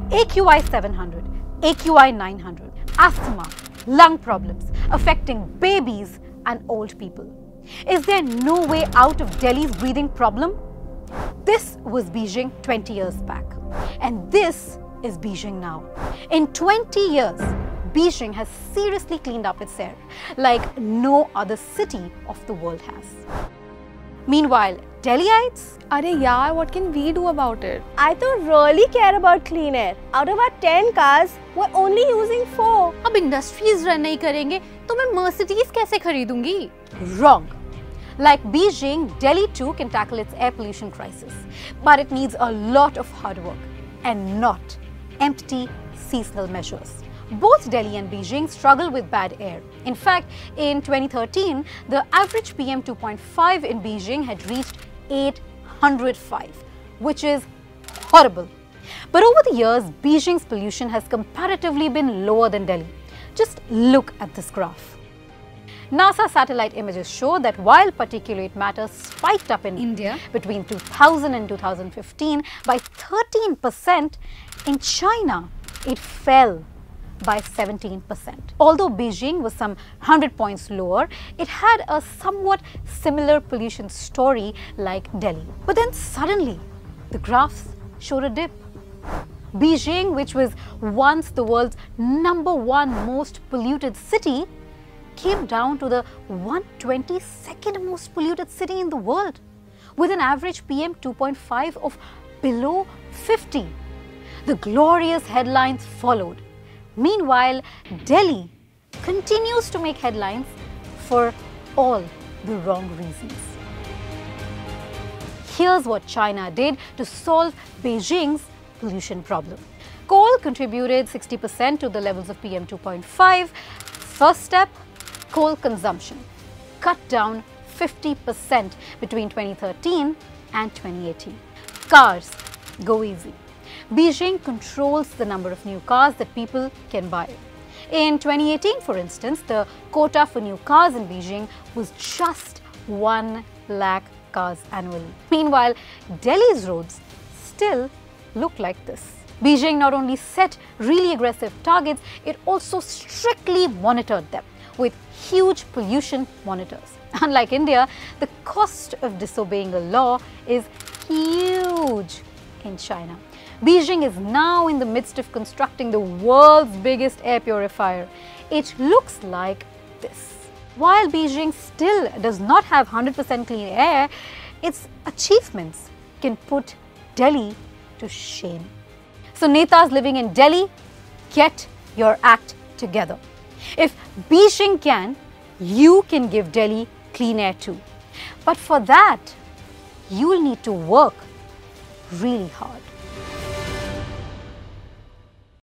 AQI 700, AQI 900, asthma, lung problems affecting babies and old people. Is there no way out of Delhi's breathing problem? This was Beijing 20 years back, and this is Beijing now. In 20 years, Beijing has seriously cleaned up its air like no other city of the world has. Meanwhile, Delhiites? Arey yaar, what can we do about it? I don't really care about clean air. Out of our 10 cars, we're only using 4. अब industries run नहीं करेंगे तो मैं Mercedes कैसे खरीदूंगी? Wrong. Like Beijing, Delhi too can tackle its air pollution crisis, but it needs a lot of hard work and not empty seasonal measures. Both Delhi and Beijing struggle with bad air. In fact, in 2013, the average PM 2.5 in Beijing had reached 805, which is horrible. But over the years, Beijing's pollution has comparatively been lower than Delhi. Just look at this graph. NASA satellite images show that while particulate matter spiked up in India between 2000 and 2015 by 13%, in China it fell by 17%. Although Beijing was some 100 points lower, it had a somewhat similar pollution story like Delhi. But then suddenly, the graphs showed a dip. Beijing, which was once the world's #1 most polluted city, came down to the 122nd most polluted city in the world, with an average PM 2.5 of below 50. The glorious headlines followed. Meanwhile, Delhi continues to make headlines for all the wrong reasons. Here's what China did to solve Beijing's pollution problem. Coal contributed 60% to the levels of PM 2.5. First step, coal consumption cut down 50% between 2013 and 2018. Cars, go easy. Beijing controls the number of new cars that people can buy. In 2018, for instance, the quota for new cars in Beijing was just 1 lakh cars annually. Meanwhile, Delhi's roads still look like this. Beijing not only set really aggressive targets, it also strictly monitored them with huge pollution monitors. Unlike India, the cost of disobeying a law is huge in China. Beijing is now in the midst of constructing the world's biggest air purifier. It looks like this. While Beijing still does not have 100% clean air, its achievements can put Delhi to shame. So netas living in Delhi, get your act together. If Beijing can, you can give Delhi clean air too. But for that, you'll need to work really hard.